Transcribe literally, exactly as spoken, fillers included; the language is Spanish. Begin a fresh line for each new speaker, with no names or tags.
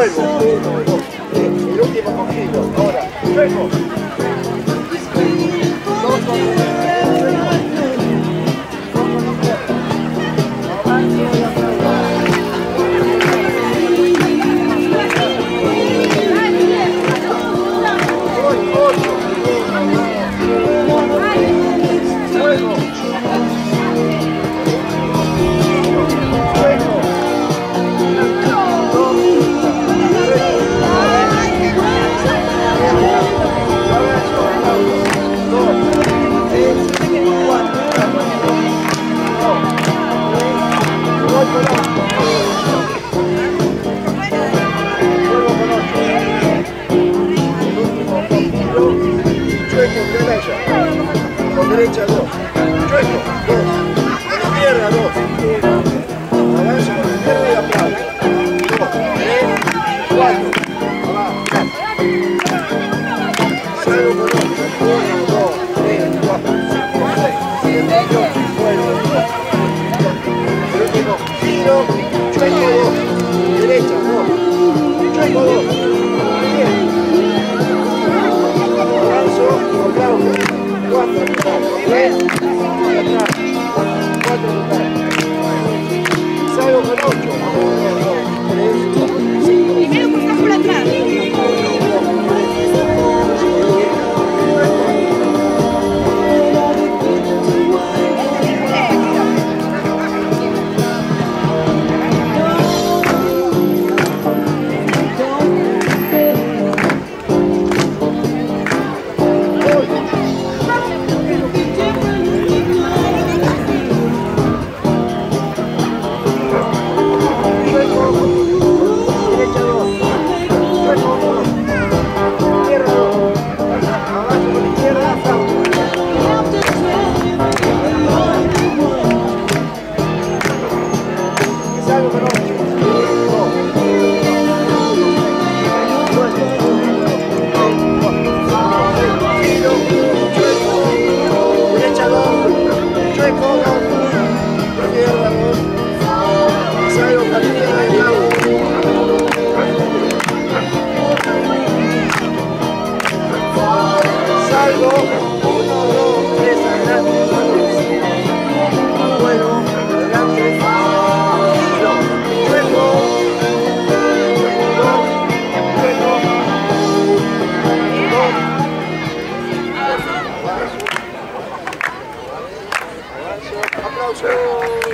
Vuelvo. Uno, dos, tres. El último cogido. Ahora. Luego. Dos con un. Con derecha dos, chueco, dos, con la izquierda dos, avanzo con la izquierda y aplaudo, dos, tres, cuatro, abajo, salgo con ocho, uno, dos, tres, cuatro, cinco, seis, siete, ocho, vuelvo, el último, giro, chueco dos, derecha dos, chueco dos, bien, avanzo, aplaudo. Cuatro totales, tres, atrás, cuatro totales, salgo con ocho, uno, dos, tres, cuatro, cinco, primero pasás por atrás, aplausos.